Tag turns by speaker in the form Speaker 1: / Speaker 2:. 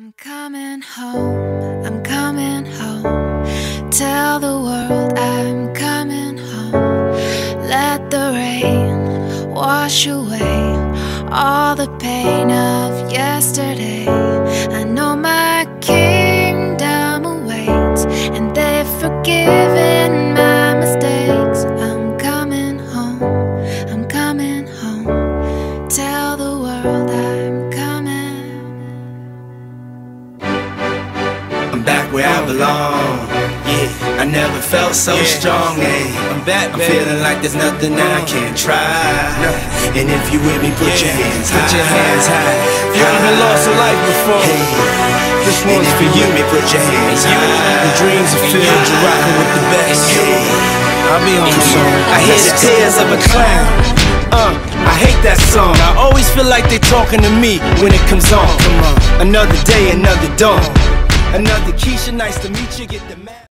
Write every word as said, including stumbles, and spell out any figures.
Speaker 1: I'm coming home, I'm coming home. Tell the world I'm coming home. Let the rain wash away all the pain of yesterday. I know my kingdom awaits, and they've forgiven my mistakes. I'm coming home, I'm coming home. Tell the world I'm coming.
Speaker 2: I'm back where I belong. Yeah, I never felt so yeah. strong. Hey, I'm back, I'm baby. Feeling like there's nothing that I can't try. And if you with me, put yeah. your hands high. Put your hands high.
Speaker 3: You haven't lost a life before.
Speaker 2: Hey.
Speaker 3: This one's
Speaker 2: for you. Me, put your hands high.
Speaker 3: The dreams are filled. You're rocking with the best.
Speaker 2: Hey.
Speaker 3: I'll be on the song.
Speaker 2: I hear the tears of a clown. Uh, I hate that song. I always feel like they talking to me when it comes on. Come on. Another day, another dawn. Another Keisha, nice to meet you. Get the